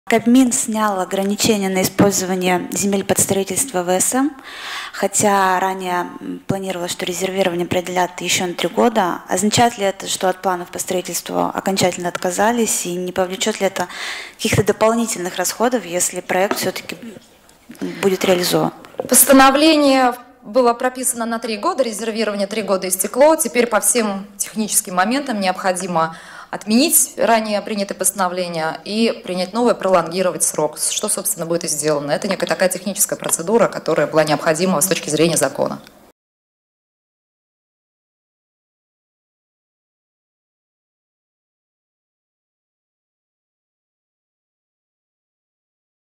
Кабмин снял ограничения на использование земель под строительство ВСМ, хотя ранее планировалось, что резервирование продлят еще на 3 года. Означает ли это, что от планов по строительству окончательно отказались, и не повлечет ли это каких-то дополнительных расходов, если проект все-таки будет реализован? Постановление было прописано на 3 года, резервирование 3 года истекло. Теперь по всем техническим моментам необходимо отменить ранее принятое постановление и принять новое, пролонгировать срок. Что, собственно, будет и сделано. Это некая такая техническая процедура, которая была необходима с точки зрения закона.